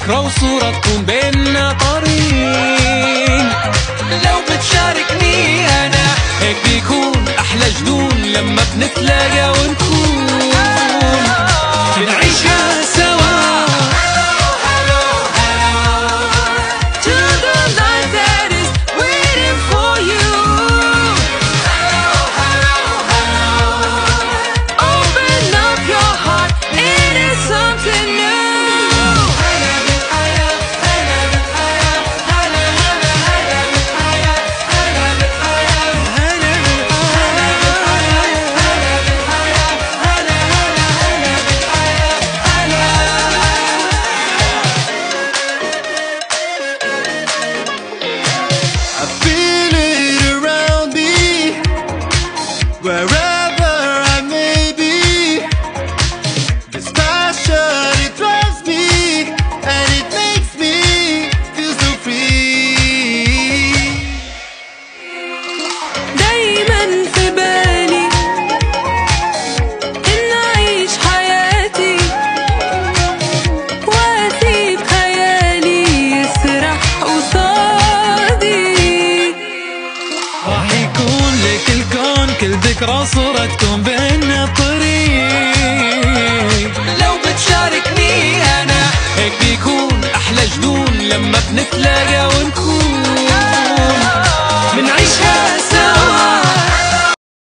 ذكرى وصورة تكون بيننا طريق. لو بتشاركني أنا هيك بيكون أحلى جنون لما بنتلاقى ونكون بنعيشها سوا. Wherever I may be, this passion, it drives me and it makes me feel so free. دايما في بالي إن أعيش حياتي وأسيب خيالي يسرح قصادي. راح يكون لك الكون كل ذكرى صورة تكون بيننا طريق.